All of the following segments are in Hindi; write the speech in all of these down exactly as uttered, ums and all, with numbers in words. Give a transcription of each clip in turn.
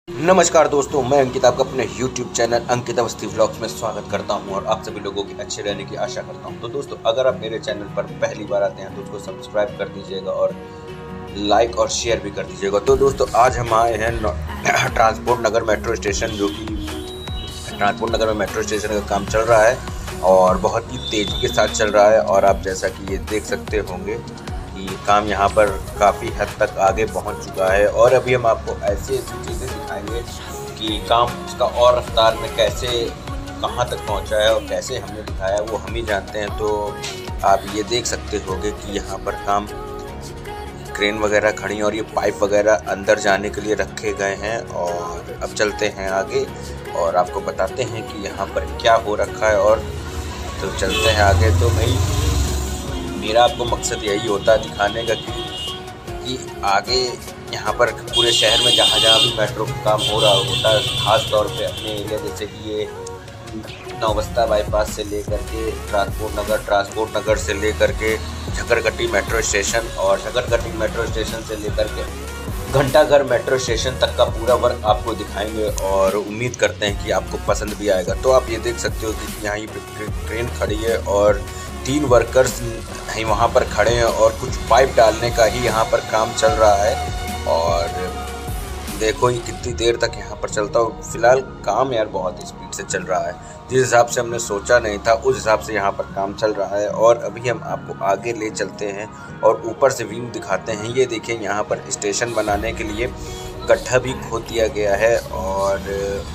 नमस्कार दोस्तों, मैं अंकित आपका अपने YouTube channel Ankit Awasthi vlogs में स्वागत करता हूं और आप सभी लोगों की अच्छे रहने की आशा करता हूं। तो दोस्तों, अगर आप मेरे चैनल पर पहली बार आते हैं तो उसको सब्सक्राइब कर दीजिएगा और लाइक और शेयर भी कर दीजिएगा। तो दोस्तों, आज हम आए हैं ट्रांसपोर्ट नगर मेट्रो स्टेशन, जो कि ट्रांसपोर्ट नगर में मेट्रो स्टेशन का काम चल रहा है और बहुत ही तेज़ी के साथ चल रहा है। और आप जैसा कि ये देख सकते होंगे कि काम यहाँ पर काफ़ी हद तक आगे पहुँच चुका है और अभी हम आपको ऐसी ऐसी चीज़ें दिखाएंगे कि काम इसका और रफ्तार में कैसे कहाँ तक पहुँचा है और कैसे हमने दिखाया वो हम ही जानते हैं। तो आप ये देख सकते होंगे कि यहाँ पर काम क्रेन वगैरह खड़ी और ये पाइप वगैरह अंदर जाने के लिए रखे गए हैं। और अब चलते हैं आगे और आपको बताते हैं कि यहाँ पर क्या हो रखा है। और तो चलते हैं आगे। तो भाई, मेरा आपको मकसद यही होता है दिखाने का कि, कि आगे यहाँ पर पूरे शहर में जहाँ जहाँ भी मेट्रो का काम हो रहा होता है, ख़ास तौर पे अपने एरिया जैसे कि ये नौबस्ता बाईपास से लेकर के ट्रांसपोर्ट नगर, ट्रांसपोर्ट नगर से लेकर के झकरगट्टी मेट्रो स्टेशन और झकरगट्टी मेट्रो स्टेशन से लेकर के घंटाघर मेट्रो स्टेशन तक का पूरा वर्क आपको दिखाएंगे और उम्मीद करते हैं कि आपको पसंद भी आएगा। तो आप ये देख सकते हो कि यहाँ ये ट्रेन खड़ी है और तीन वर्कर्स वहाँ पर खड़े हैं और कुछ पाइप डालने का ही यहाँ पर काम चल रहा है। और देखो ये कितनी देर तक यहाँ पर चलता हो। फिलहाल काम यार बहुत स्पीड से चल रहा है, जिस हिसाब से हमने सोचा नहीं था उस हिसाब से यहाँ पर काम चल रहा है। और अभी हम आपको आगे ले चलते हैं और ऊपर से व्यू दिखाते हैं। ये देखिए, यहाँ पर स्टेशन बनाने के लिए गड्ढा भी खोद दिया गया है और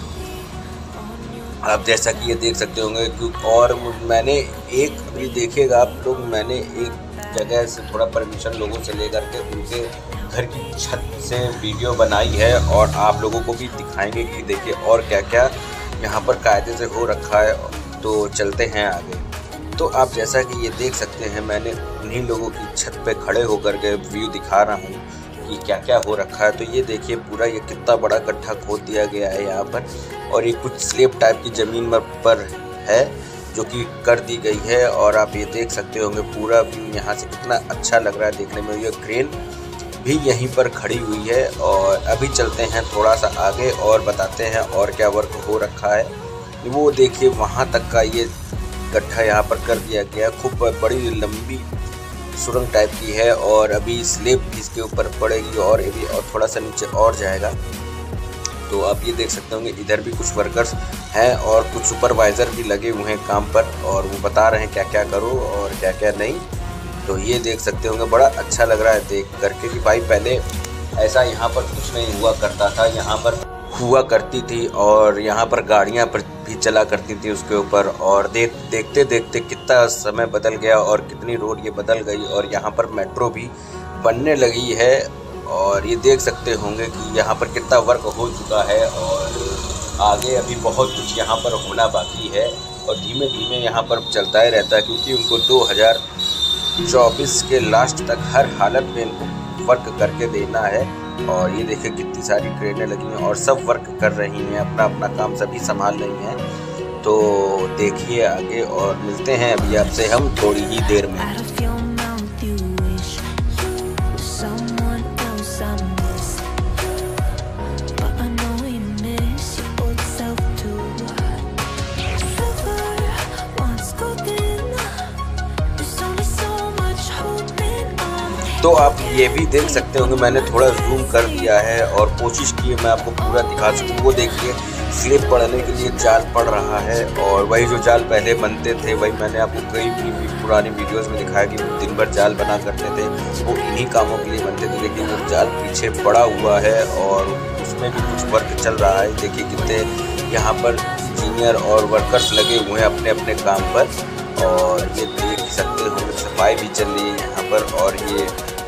आप जैसा कि ये देख सकते होंगे कि और मैंने एक अभी देखिएगा आप लोग, मैंने एक जगह से थोड़ा परमिशन लोगों से लेकर के उनके घर की छत से वीडियो बनाई है और आप लोगों को भी दिखाएंगे कि देखिए और क्या क्या यहाँ पर कायदे से हो रखा है। तो चलते हैं आगे। तो आप जैसा कि ये देख सकते हैं, मैंने उन्हीं लोगों की छत पे खड़े होकर के व्यू दिखा रहा हूँ कि क्या क्या हो रखा है। तो ये देखिए, पूरा ये कितना बड़ा गड्ढा खोद दिया गया है यहाँ पर और ये कुछ स्लेब टाइप की ज़मीन पर है जो कि कर दी गई है। और आप ये देख सकते होंगे पूरा व्यू यहाँ से कितना अच्छा लग रहा है देखने में। ये क्रेन भी यहीं पर खड़ी हुई है और अभी चलते हैं थोड़ा सा आगे और बताते हैं और क्या वर्क हो रखा है। वो देखिए, वहाँ तक का ये गड्ढा यहाँ पर कर दिया गया, खूब बड़ी लंबी सुरंग टाइप की है और अभी स्लेब इसके ऊपर पड़ेगी और अभी और थोड़ा सा नीचे और जाएगा। तो आप ये देख सकते होंगे इधर भी कुछ वर्कर्स हैं और कुछ सुपरवाइज़र भी लगे हुए हैं काम पर और वो बता रहे हैं क्या क्या करो और क्या क्या नहीं। तो ये देख सकते होंगे, बड़ा अच्छा लग रहा है देख करके कि भाई पहले ऐसा यहाँ पर कुछ नहीं हुआ करता था। यहाँ पर हुआ करती थी और यहाँ पर गाड़ियाँ पर भी चला करती थी उसके ऊपर। और देख देखते देखते कितना समय बदल गया और कितनी रोड ये बदल गई और यहाँ पर मेट्रो भी बनने लगी है। और ये देख सकते होंगे कि यहाँ पर कितना वर्क हो चुका है और आगे अभी बहुत कुछ यहाँ पर होना बाकी है और धीमे धीमे यहाँ पर चलता ही रहता है, क्योंकि उनको दो हज़ार चौबीस के लास्ट तक हर हालत में इनको वर्क करके देना है। और ये देखिए कितनी सारी ट्रेनें लगी हैं और सब वर्क कर रही हैं, अपना अपना काम सभी संभाल रही हैं। तो देखिए आगे और मिलते हैं अभी आपसे हम थोड़ी ही देर में। तो आप ये भी देख सकते होंगे, मैंने थोड़ा जूम कर दिया है और कोशिश की है मैं आपको पूरा दिखा सकूँ। वो देखिए, स्लिप पड़ने के लिए जाल पड़ रहा है और वही जो जाल पहले बनते थे वही मैंने आपको कई भी पुरानी वीडियोस में दिखाया कि दिन भर जाल बना करते थे, वो इन्हीं कामों के लिए बनते थे। लेकिन वो जाल पीछे पड़ा हुआ है और उसमें भी कुछ वर्क चल रहा है। देखिए कितने यहाँ पर इंजीनियर और वर्कर्स लगे हुए हैं अपने अपने काम पर और ये देख सकते हो सफाई भी चल रही है यहाँ पर। और ये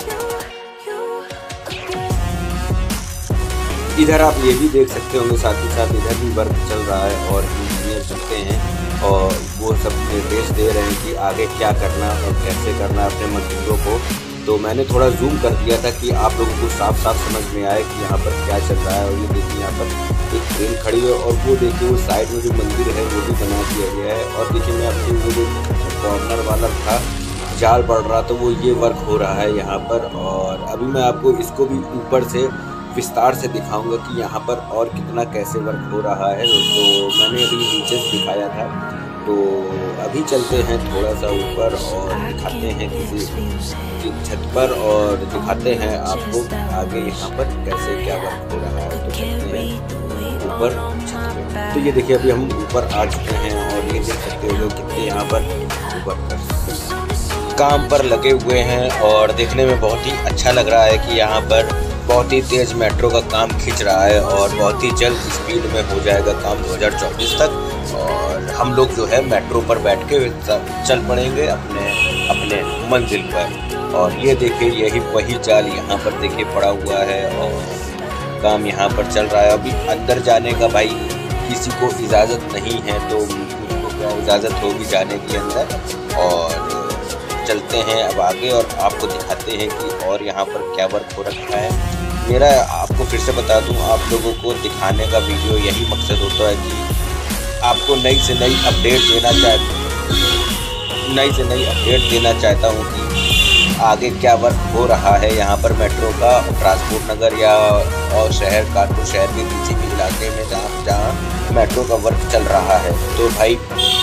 इधर आप ये भी देख सकते होंगे, साथ ही साथ इधर भी वर्क चल रहा है और इंजीनियर चलते हैं और वो सब निर्देश दे रहे हैं कि आगे क्या करना और कैसे करना अपने मजदूरों को। तो मैंने थोड़ा जूम कर दिया था कि आप लोगों को साफ साफ समझ में आए कि यहाँ पर क्या चल रहा है। और ये देखिए, यहाँ पर एक ट्रेन खड़ी है और वो देखिए वो साइड में जो मंदिर है वो भी बना दिया गया है। और देखिए, मैं आपको वो जो कॉर्नर वाला था जाल पड़ रहा तो वो ये वर्क हो रहा है यहाँ पर। और अभी मैं आपको इसको भी ऊपर से विस्तार से दिखाऊंगा कि यहाँ पर और कितना कैसे वर्क हो रहा है। तो मैंने अभी नीचे से दिखाया था, तो अभी चलते हैं थोड़ा सा ऊपर और दिखाते हैं किसी छत पर और दिखाते हैं आपको आगे यहाँ पर कैसे क्या वर्क हो रहा है। तो चलते हैं ऊपर छत पे। तो ये देखिए अभी हम ऊपर आ चुके हैं और ये देख सकते हो कितने यहाँ पर वर्कर्स काम पर लगे हुए हैं और देखने में बहुत ही अच्छा लग रहा है कि यहाँ पर बहुत ही तेज़ मेट्रो का काम खींच रहा है और बहुत ही जल्द स्पीड में हो जाएगा काम दो हज़ार चौबीस तक और हम लोग जो है मेट्रो पर बैठ के चल पड़ेंगे अपने अपने मंजिल पर। और ये देखिए यही वही जाल यहाँ पर देखिए पड़ा हुआ है और काम यहाँ पर चल रहा है। अभी अंदर जाने का भाई किसी को इजाज़त नहीं है, तो मुझको क्या इजाज़त होगी जाने के अंदर। और चलते हैं अब आगे और आपको दिखाते हैं कि और यहाँ पर क्या वर्क हो रखा है। मेरा आपको फिर से बता दूं, आप लोगों को दिखाने का वीडियो यही मकसद होता है कि आपको नई से नई अपडेट देना चाहता नई से नई अपडेट देना चाहता हूँ कि आगे क्या वर्क हो रहा है यहाँ पर मेट्रो का ट्रांसपोर्ट नगर या और शहर कानपुर शहर के पीछे के इलाके में जहाँ जहाँ मेट्रो का वर्क चल रहा है। तो भाई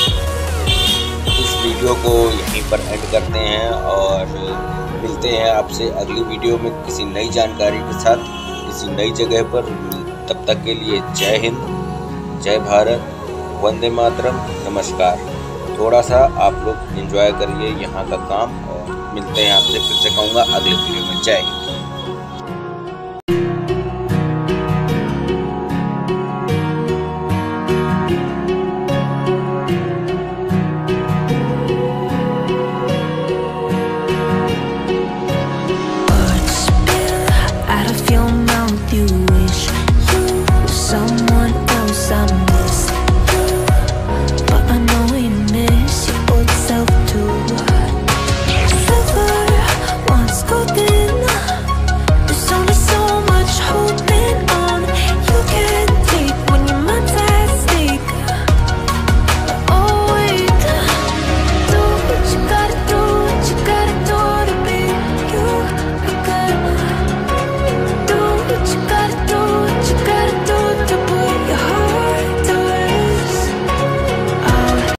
इस वीडियो को यहीं पर एंड करते हैं और मिलते हैं आपसे अगली वीडियो में किसी नई जानकारी के साथ किसी नई जगह पर। तब तक के लिए जय हिंद, जय भारत, वंदे मातरम, नमस्कार। थोड़ा सा आप लोग एंजॉय करिए यहाँ का काम और मिलते हैं आपसे फिर से कहूँगा अगले वीडियो में। जय हिंद।